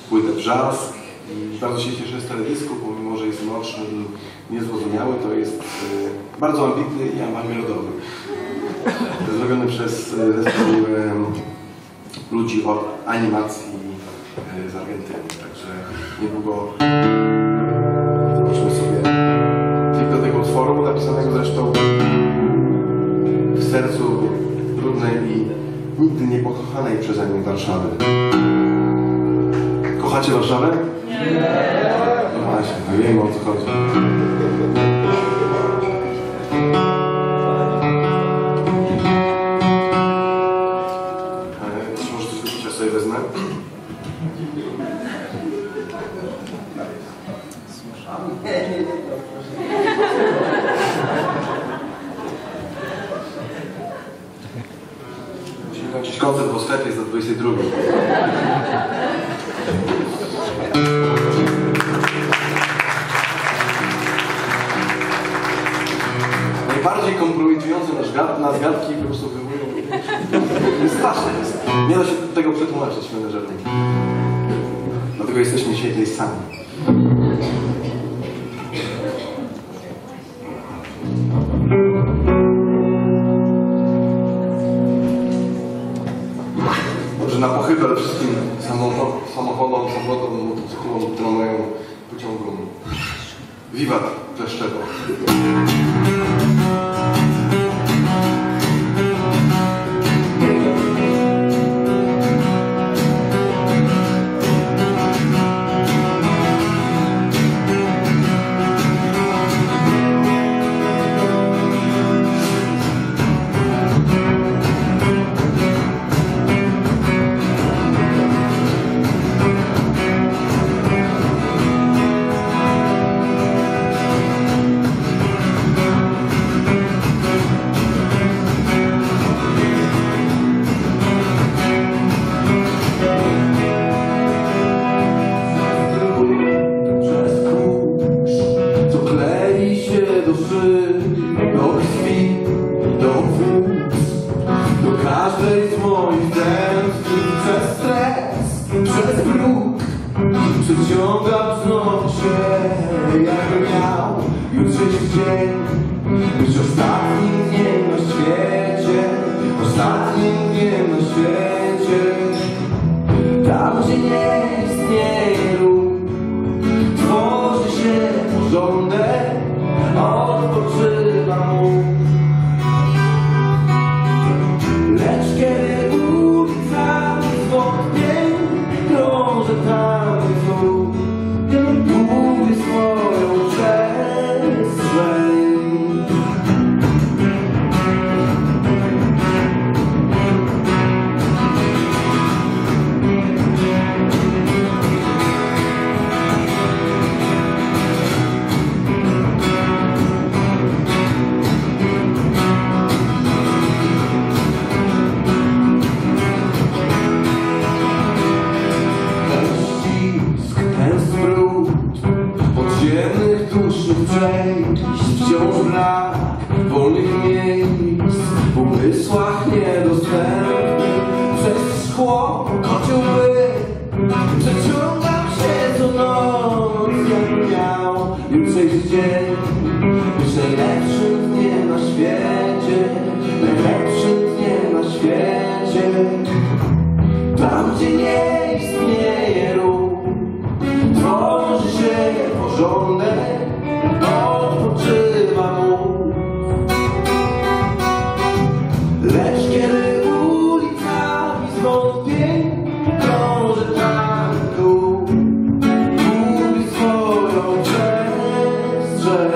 płytę Brzask i bardzo się cieszę z teledysku, pomimo że jest mroczny i niezrozumiały, to jest bardzo ambitny i awangardowy. Zrobiony przez zespół ludzi od animacji z Argentyny, także niedługo zobaczymy sobie klip do tego utworu, napisanego zresztą w sercu trudnej i nigdy nie pokochanej przeze mnie Warszawy. Kochacie Warszawę? Nie! No właśnie, no wiemy o co chodzi. Może coś wypić, ja sobie wezmę. Musimy kończyć koncert, bo sklep jest do 22. Najbardziej kompromitujące nas gadki po prostu wywołują. Straszne jest. Nie da się tego przetłumaczyć menedżerom. Dlatego jesteśmy dzisiaj tutaj sami. Dobrze, na pochybę wszystkim samochodom, motocyklom, tramwajem, pociągom. Wiwat Kleszczewo. Przyciągam znowu się, jakbym miał jutrzejszy dzień. Być ostatnim dniem na świecie, ostatnim dniem na świecie. Tam, gdzie nie istnieje ruch, tworzy się porządek, odpoczywa mu. Lecz kiedy ulica zwątpień krąży tam, gubi swoją przestrzeń. Podziemnych, dusznych przejść, wciąż brak wolnych miejsc, w umysłach niedostępnych. Przez szkło kociołby przeciągam się co noc, jak miał jutrzejszy dzień. Być najlepszym dniem na świecie, najlepszym dniem na świecie. Tam, gdzie nie istnieje ruch, tworzy się porządek, odpoczywa mu. Lecz kiedy ulicami zwątpień krąży tam tu, gubi swoją przestrzeń.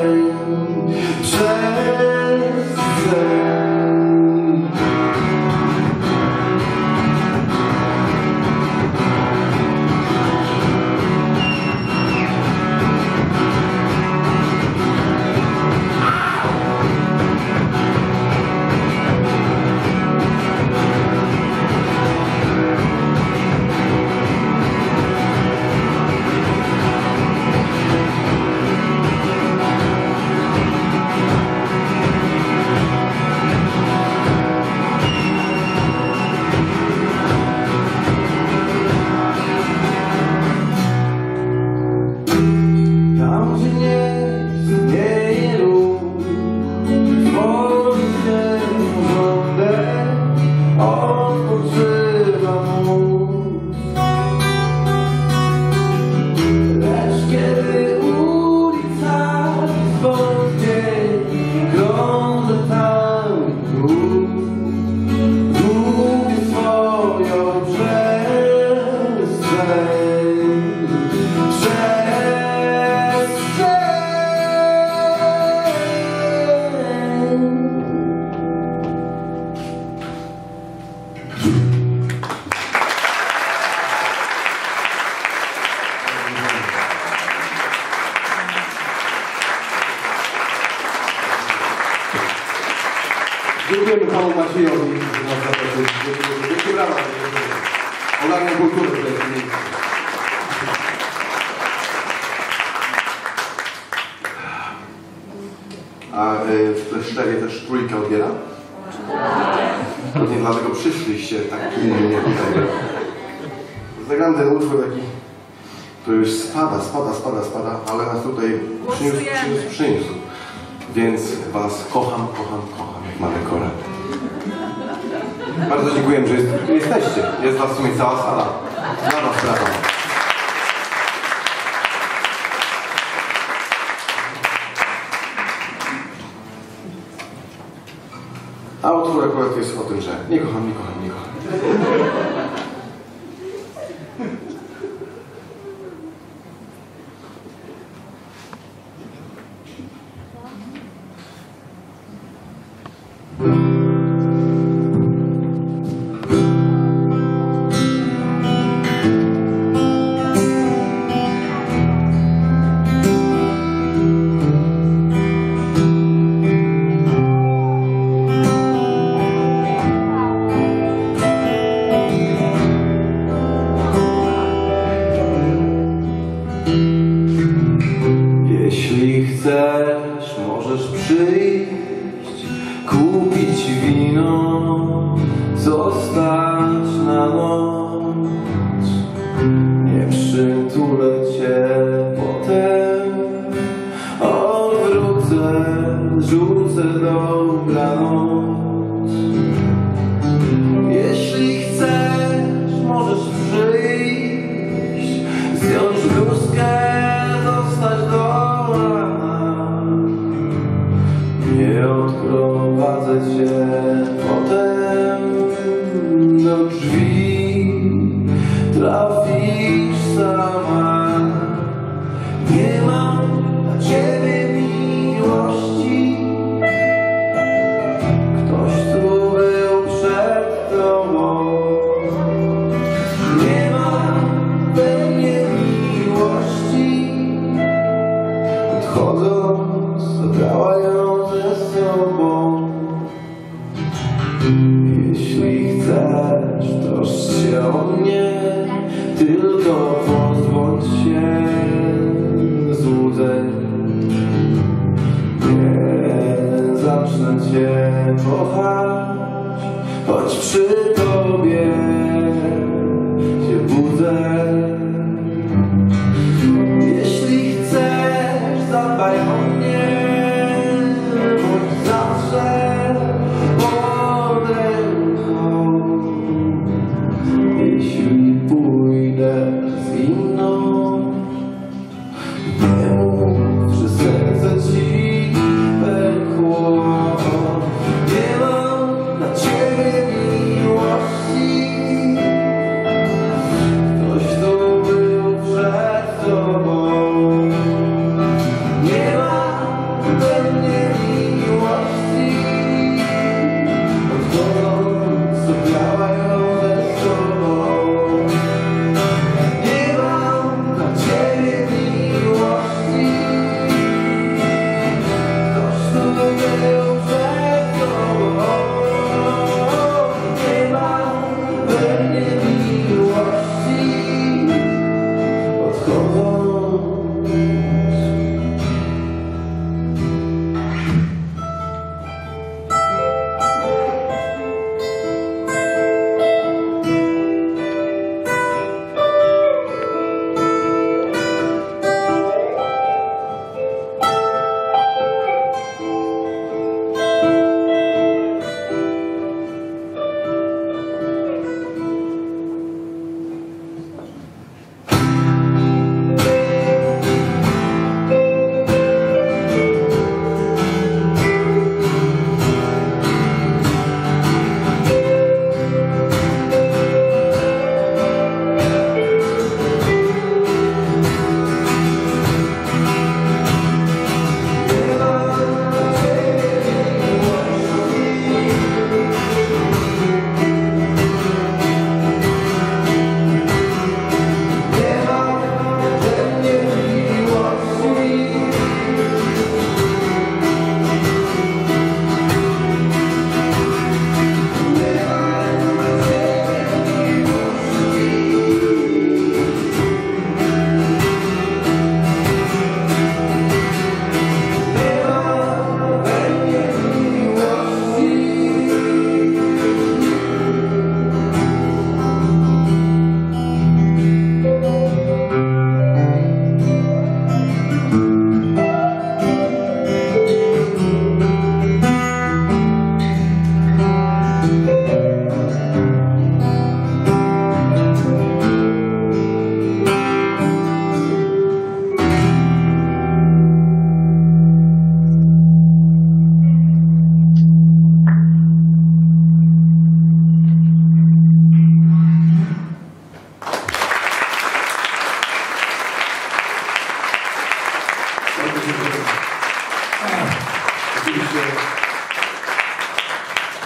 Dziękujemy panu Maciejowi za nas zaproszyć. Wielkie brawa. Ogarniam kulturę w tej chwili. A w Kleszczewie też trójkę odbiera? Nie dlatego przyszliście tak pilnie tutaj. Zagram ten utwór taki, to już spada, ale nas tutaj przyniósł. Więc was kocham, jak mamy korę. Bardzo dziękuję, że jesteście. Jest was w sumie cała sala. Dla was brawa. A utwór akurat jest o tym, że nie kocham. Jeśli chcesz, możesz przyjść, kupić wino, zostać na noc. Nie przytulę cię potem, odwrócę, rzucę dobranoc. Jeśli chcesz, możesz przyjść, zdjąć bluzkę, zostać do rana. Nie odprowadzę cię potem do drzwi, trafisz sama. Nie mam dla ciebie miłości, ktoś tu był przed tobą. Nie ma we mnie miłości, odchodząc zabrała ją ze sobą. Jeśli chcesz, troszcz się o mnie, tylko pozbądź się złudzeń. Nie zacznę cię kochać, choć przy tobie się budzę. Jeśli chcesz, zadbaj o mnie, bądź zawsze pod ręką. Jeśli pójdę z inną, nie mów, że serce ci pękło. Nie mam dla ciebie miłości, ktoś tu był przed tobą. Nie ma we mnie miłości, odchodząc zabrała ją ze sobą. Nie mam dla ciebie miłości, ktoś tu był przed tobą. Nie mam we mnie miłości, odchodząc.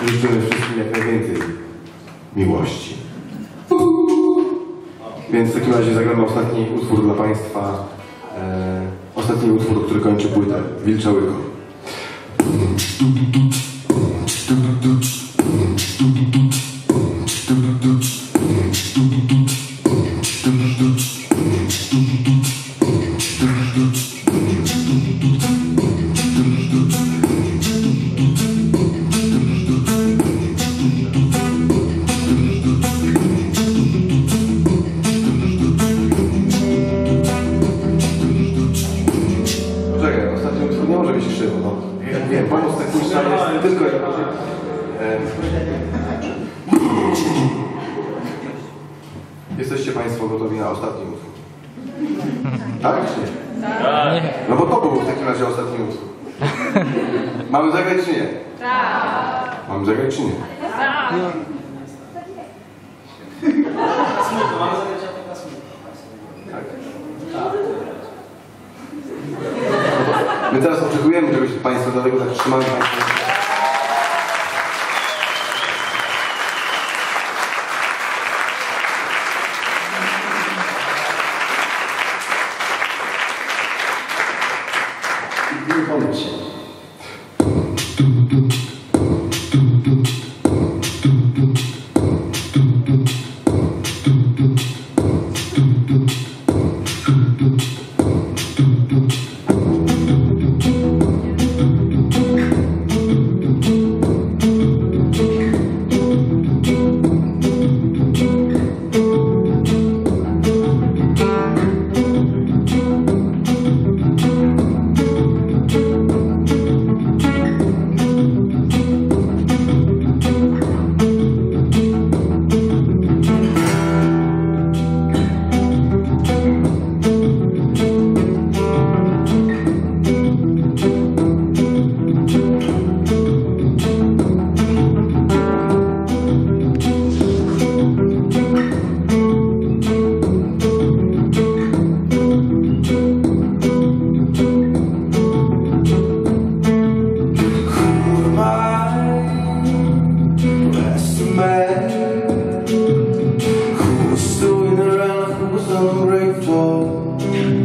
życzymy wszystkim jak najwięcej miłości. Więc w takim razie zagramy ostatni utwór dla Państwa. Ostatni utwór, który kończy płytę. Wilcza Łyko. Czekaj, ostatni utwór nie może być krzywo. No. Wiem, pomoc techniczna jest tylko i wyłącznie. Jesteście Państwo gotowi na ostatni utwór? Tak czy nie? Tak. No bo to był w takim razie ostatni utwór. Mamy zagrać czy nie? Tak. Mamy zagrać czy nie? Tak. My teraz oczekujemy czegoś od Państwa, dlatego tak trzymamy Państwa. Wykonać się. Who was ungrateful?